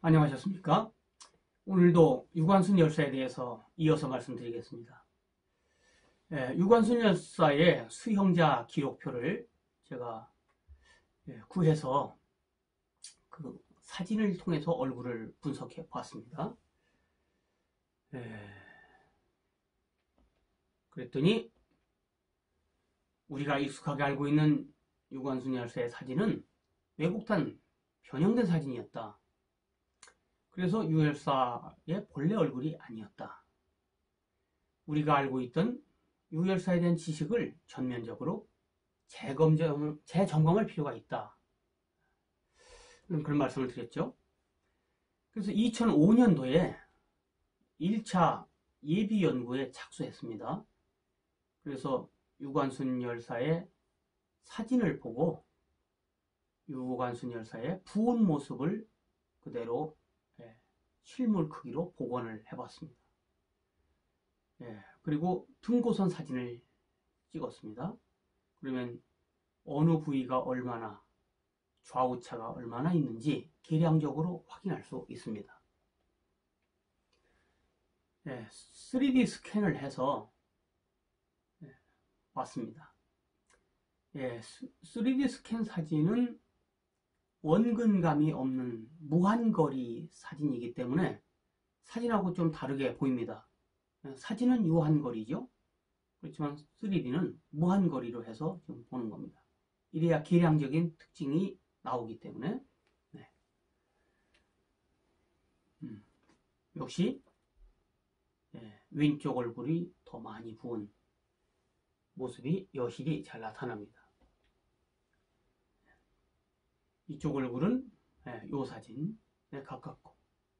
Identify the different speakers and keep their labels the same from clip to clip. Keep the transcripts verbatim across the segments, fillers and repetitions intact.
Speaker 1: 안녕하셨습니까? 오늘도 유관순 열사에 대해서 이어서 말씀드리겠습니다. 예, 유관순 열사의 수형자 기록표를 제가 예, 구해서 그 사진을 통해서 얼굴을 분석해 봤습니다. 예, 그랬더니 우리가 익숙하게 알고 있는 유관순 열사의 사진은 왜곡된 변형된 사진이었다. 그래서 유 열사의 본래 얼굴이 아니었다. 우리가 알고 있던 유 열사에 대한 지식을 전면적으로 재검증, 재점검할 필요가 있다. 그런 말씀을 드렸죠. 그래서 이천오 년도에 일 차 예비연구에 착수했습니다. 그래서 유관순 열사의 사진을 보고 유관순 열사의 부은 모습을 그대로 실물 크기로 복원을 해봤습니다. 예, 그리고 등고선 사진을 찍었습니다. 그러면 어느 부위가 얼마나 좌우차가 얼마나 있는지 계량적으로 확인할 수 있습니다. 예, 쓰리디 스캔을 해서 예, 봤습니다. 예, 쓰리디 스캔 사진은 원근감이 없는 무한거리 사진이기 때문에 사진하고 좀 다르게 보입니다. 사진은 유한거리죠. 그렇지만 쓰리디는 무한거리로 해서 좀 보는 겁니다. 이래야 계량적인 특징이 나오기 때문에 네. 음, 역시 예, 왼쪽 얼굴이 더 많이 부은 모습이 여실히 잘 나타납니다. 이쪽 얼굴은 예, 요 사진에 가깝고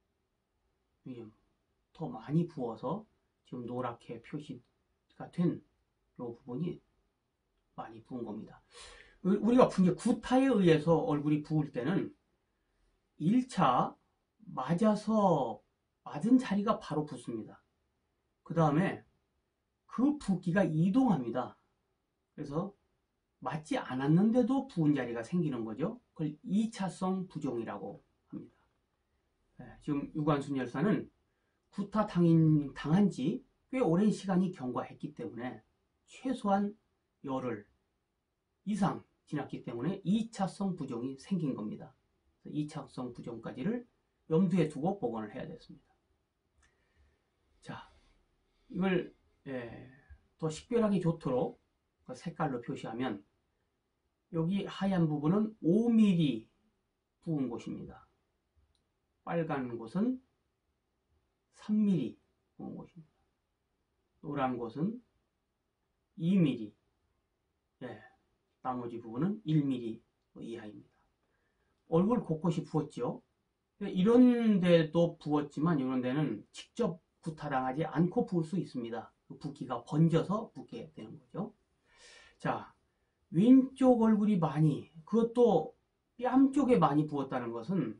Speaker 1: 더 많이 부어서 지금 노랗게 표시가 된 요 부분이 많이 부은 겁니다. 우리가 본 게 구타에 의해서 얼굴이 부을 때는 일 차 맞아서 맞은 자리가 바로 붓습니다. 그 다음에 그 붓기가 이동합니다. 그래서 맞지 않았는데도 부은 자리가 생기는 거죠. 그걸 이 차성 부종이라고 합니다. 네, 지금 유관순 열사는 구타 당인, 당한 지 꽤 오랜 시간이 경과했기 때문에 최소한 열흘 이상 지났기 때문에 이 차성 부종이 생긴 겁니다. 이 차성 부종까지를 염두에 두고 복원을 해야 됐습니다. 자, 이걸 예, 더 식별하기 좋도록 색깔로 표시하면 여기 하얀 부분은 오 밀리미터 부은 곳입니다. 빨간 곳은 삼 밀리미터 부은 곳입니다. 노란 곳은 이 밀리미터, 예, 나머지 부분은 일 밀리미터 이하입니다. 얼굴 곳곳이 부었죠. 이런 데도 부었지만 이런 데는 직접 구타당하지 않고 부을 수 있습니다. 그 붓기가 번져서 붓게 되는 거죠. 자, 왼쪽 얼굴이 많이, 그것도 뺨 쪽에 많이 부었다는 것은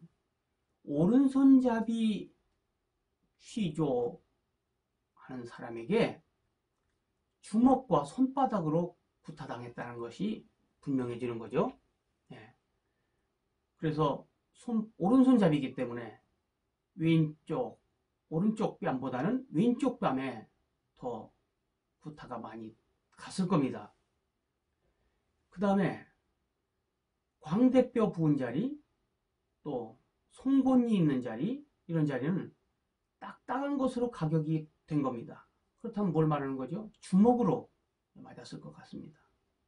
Speaker 1: 오른손잡이 취조 하는 사람에게 주먹과 손바닥으로 구타당했다는 것이 분명해지는 거죠. 예. 그래서 손, 오른손잡이기 때문에 왼쪽, 오른쪽 뺨보다는 왼쪽 뺨에 더 구타가 많이 갔을 겁니다. 그 다음에 광대뼈 부은 자리, 또 송곳니 있는 자리, 이런 자리는 딱딱한 것으로 가격이 된 겁니다. 그렇다면 뭘 말하는 거죠? 주먹으로 맞았을 것 같습니다.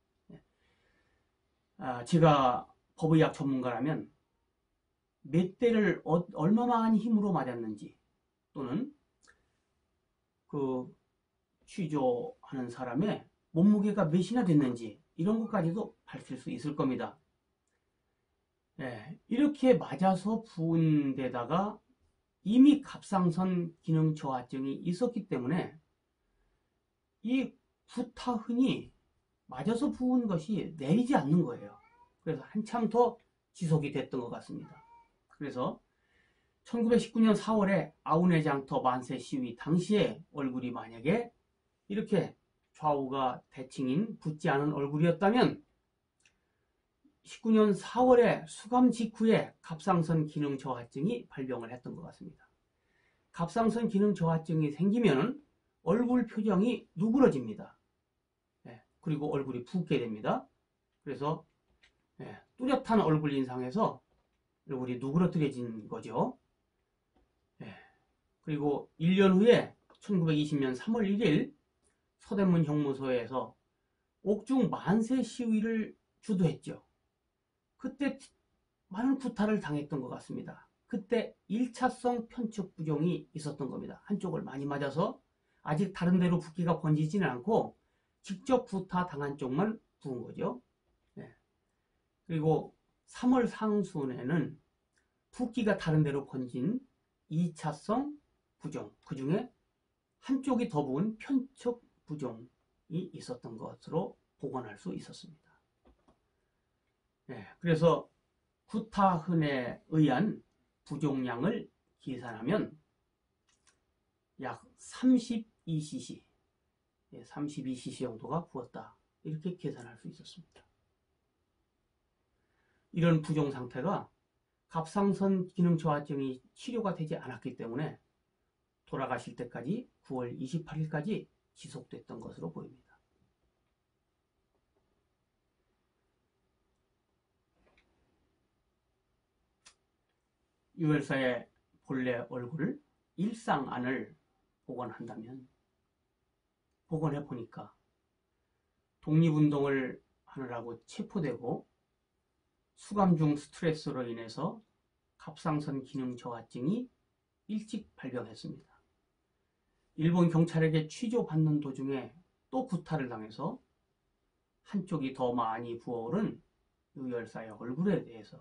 Speaker 1: 아, 제가 법의학 전문가라면 몇 대를 어, 얼마만한 힘으로 맞았는지, 또는 그 취조하는 사람의 몸무게가 몇이나 됐는지 이런 것까지도 밝힐 수 있을 겁니다. 예, 이렇게 맞아서 부은 데다가 이미 갑상선 기능 저하증이 있었기 때문에 이 구타흔이 맞아서 부은 것이 내리지 않는 거예요. 그래서 한참 더 지속이 됐던 것 같습니다. 그래서 천구백십구 년 사월에 아우네장터 만세 시위 당시에 얼굴이 만약에 이렇게 좌우가 대칭인 붓지 않은 얼굴이었다면 십구 년 사월에 수감 직후에 갑상선 기능 저하증이 발병을 했던 것 같습니다. 갑상선 기능 저하증이 생기면 얼굴 표정이 누그러집니다. 예, 그리고 얼굴이 붓게 됩니다. 그래서 예, 뚜렷한 얼굴 인상에서 얼굴이 누그러뜨려진 거죠. 예, 그리고 일 년 후에 천구백이십 년 삼월 일일 서대문 형무소에서 옥중 만세 시위를 주도했죠. 그때 많은 구타를 당했던 것 같습니다. 그때 일차성 편측 부종이 있었던 겁니다. 한쪽을 많이 맞아서 아직 다른 데로 붓기가 번지지는 않고 직접 구타 당한 쪽만 부은 거죠. 네. 그리고 삼월 상순에는 붓기가 다른 데로 번진 이차성 부종, 그 중에 한쪽이 더 부은 편측 부종이 있었던 것으로 복원할 수 있었습니다. 네, 그래서 구타흔에 의한 부종량을 계산하면 약 삼십이 씨씨, 삼십이 씨씨 정도가 부었다. 이렇게 계산할 수 있었습니다. 이런 부종 상태가 갑상선 기능 저하증이 치료가 되지 않았기 때문에 돌아가실 때까지 구월 이십팔일까지 지속됐던 것으로 보입니다. 유혈사의 본래 얼굴, 일상안을 복원한다면 복원해 보니까 독립운동을 하느라고 체포되고 수감 중 스트레스로 인해서 갑상선 기능 저하증이 일찍 발병했습니다. 일본 경찰에게 취조받는 도중에 또 구타를 당해서 한쪽이 더 많이 부어오른 유혈사의 얼굴에 대해서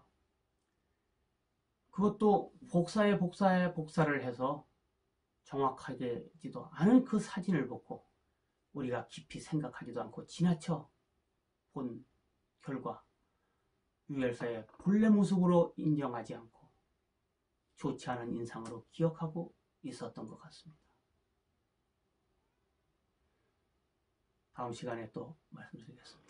Speaker 1: 그것도 복사에 복사에 복사를 해서 정확하게지도 않은 그 사진을 보고 우리가 깊이 생각하지도 않고 지나쳐 본 결과 유혈사의 본래 모습으로 인정하지 않고 좋지 않은 인상으로 기억하고 있었던 것 같습니다. 다음 시간에 또 말씀드리겠습니다.